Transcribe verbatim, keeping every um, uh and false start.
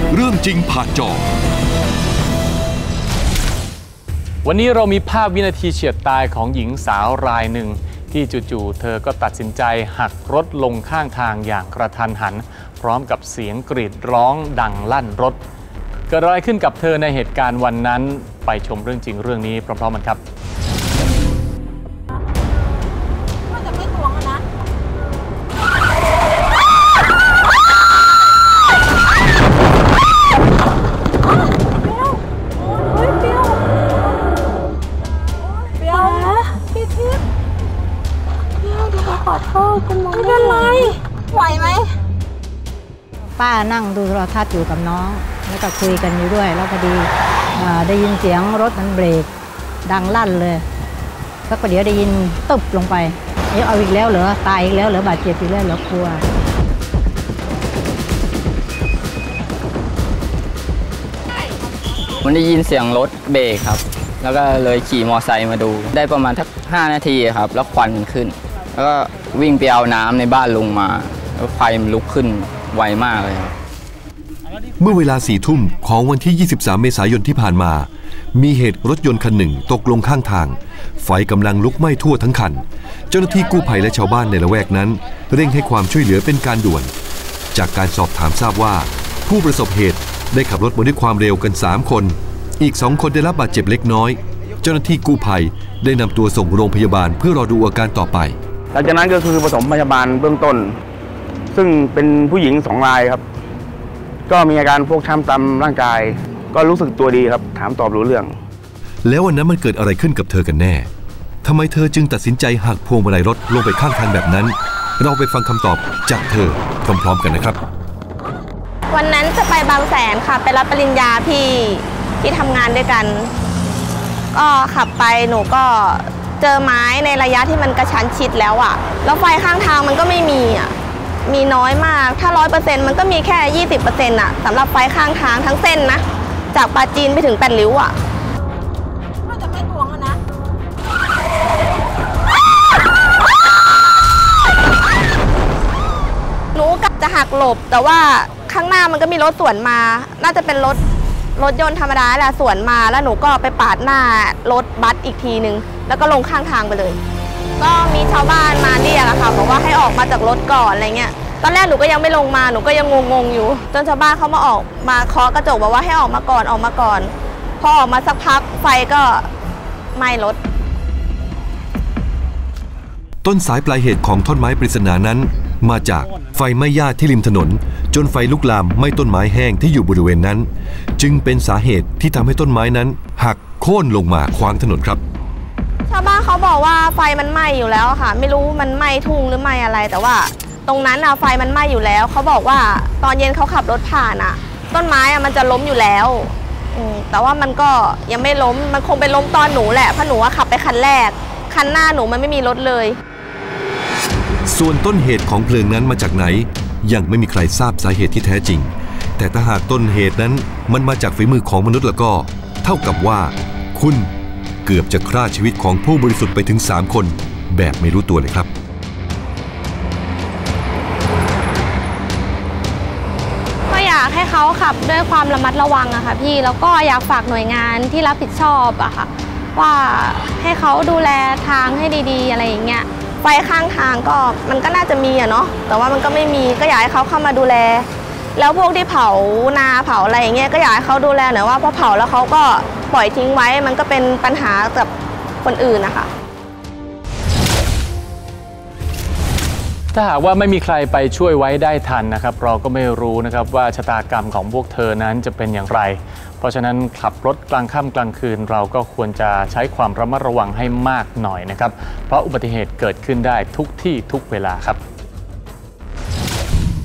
เรื่องจริงผ่านจอวันนี้เรามีภาพวินาทีเฉียดตายของหญิงสาวรายหนึ่งที่จู่ๆเธอก็ตัดสินใจหักรถลงข้างทางอย่างกระทันหันพร้อมกับเสียงกรีดร้องดังลั่นรถเกิดอะไรขึ้นกับเธอในเหตุการณ์วันนั้นไปชมเรื่องจริงเรื่องนี้พร้อมๆกันครับไม่เป็นไรไหวไหมป้านั่งดูโทรทัศน์อยู่กับน้องแล้วก็คุยกันอยู่ด้วยแล้วพอดีได้ยินเสียงรถมันเบรกดังลั่นเลยแล้วก็เดี๋ยวได้ยินตึบลงไปเอ๊ะเอาอีกแล้วเหรอตายอีกแล้วเหรอบาดเจ็บอีกแล้วเหรอกลัวมันได้ยินเสียงรถเบรกครับแล้วก็เลยขี่มอไซค์มาดูได้ประมาณทักห้านาทีครับแล้วควันมันขึ้นแล้วก็วิ่งไปเอาน้ำในบ้านลุงมาแล้วไฟมันลุกขึ้นไวมากเลยครับเมื่อเวลาสี่ทุ่มของวันที่ยี่สิบสามเมษายนที่ผ่านมามีเหตุรถยนต์คันหนึ่งตกลงข้างทางไฟกำลังลุกไหม้ทั่วทั้งคันเจ้าหน้าที่กู้ภัยและชาวบ้านในละแวกนั้นเร่งให้ความช่วยเหลือเป็นการด่วนจากการสอบถามทราบว่าผู้ประสบเหตุได้ขับรถมาด้วยความเร็วกันสามคนอีกสองคนได้รับบาดเจ็บเล็กน้อยเจ้าหน้าที่กู้ภัยได้นำตัวส่งโรงพยาบาลเพื่อรอดูอาการต่อไปหลังจากนั้นก็คือปฐมพยาบาลเบื้องต้นซึ่งเป็นผู้หญิงสองรายครับก็มีอาการฟกช้ำตามร่างกายก็รู้สึกตัวดีครับถามตอบรู้เรื่องแล้ววันนั้นมันเกิดอะไรขึ้นกับเธอกันแน่ทำไมเธอจึงตัดสินใจหักพวงมาลัยรถลงไปข้างทางแบบนั้นเราไปฟังคำตอบจากเธอพร้อมๆกันนะครับวันนั้นจะไปบางแสนค่ะไปรับปริญญาพี่ที่ทำงานด้วยกันก็ขับไปหนูก็เจอไม้ในระยะที่มันกระชั้นชิดแล้วอ่ะแล้วไฟข้างทางมันก็ไม่มีอ่ะมีน้อยมากถ้าร้อยเปอร์เซ็นต์มันก็มีแค่ยี่สิบเปอร์เซ็นต์อ่ะสำหรับไฟข้างทางทั้งเส้นนะจากปาจีนไปถึงแปดริ้วอ่ะก็จะไม่ทวงแล้วนะหนูกะจะหักหลบแต่ว่าข้างหน้ามันก็มีรถสวนมาน่าจะเป็นรถรถยนต์ธรรมดาแหละสวนมาแล้วหนูก็ไปปาดหน้ารถบัสอีกทีนึงแล้วก็ลงข้างทางไปเลยก็มีชาวบ้านมาเรียกอะค่ะบอกว่าให้ออกมาจากรถก่อนอะไรเงี้ยตอนแรกหนูก็ยังไม่ลงมาหนูก็ยังงงๆอยู่จนชาวบ้านเขามาออกมาเคาะกระจกบอกว่าให้ออกมาก่อนออกมาก่อนพอออกมาสักพักไฟก็ไหม้รถต้นสายปลายเหตุของท่อนไม้ปริศนานั้นมาจากไฟไหม้หญ้าที่ริมถนนจนไฟลุกลามไหม้ต้นไม้แห้งที่อยู่บริเวณนั้นจึงเป็นสาเหตุที่ทำให้ต้นไม้นั้นหักโค่นลงมาขวางถนนครับชาวบ้านเขาบอกว่าไฟมันไหม้อยู่แล้วค่ะไม่รู้มันไหม้ทุ่งหรือไหม้อะไรแต่ว่าตรงนั้นอะไฟมันไหม้อยู่แล้วเขาบอกว่าตอนเย็นเขาขับรถผ่านอะต้นไม้อะมันจะล้มอยู่แล้วแต่ว่ามันก็ยังไม่ล้มมันคงไปล้มตอนหนูแหละเพราะหนูขับไปคันแรกคันหน้าหนูมันไม่มีรถเลยส่วนต้นเหตุของเพลิงนั้นมาจากไหนยังไม่มีใครทราบสาเหตุที่แท้จริงแต่ถ้าหากต้นเหตุนั้นมันมาจากฝีมือของมนุษย์แล้วก็เท่ากับว่าคุณเกือบจะฆ่าชีวิตของผู้บริสุทธิ์ไปถึงสามคนแบบไม่รู้ตัวเลยครับก็อยากให้เขาขับด้วยความระมัดระวังอะค่ะพี่แล้วก็อยากฝากหน่วยงานที่รับผิดชอบอะค่ะว่าให้เขาดูแลทางให้ดีๆอะไรอย่างเงี้ยไฟข้างทางก็มันก็น่าจะมีอะเนาะแต่ว่ามันก็ไม่มีก็อยากให้เขาเข้ามาดูแลแล้วพวกที่เผานาเผาอะไรอย่างเงี้ยก็อยากให้เขาดูแลหน่อยว่าพอเผาแล้วเขาก็ปล่อยทิ้งไว้มันก็เป็นปัญหากับคนอื่นนะคะถ้าหากว่าไม่มีใครไปช่วยไว้ได้ทันนะครับเราก็ไม่รู้นะครับว่าชะตากรรมของพวกเธอนั้นจะเป็นอย่างไรเพราะฉะนั้นขับรถกลางค่ำกลางคืนเราก็ควรจะใช้ความระมัดระวังให้มากหน่อยนะครับเพราะอุบัติเหตุเกิดขึ้นได้ทุกที่ทุกเวลาครับ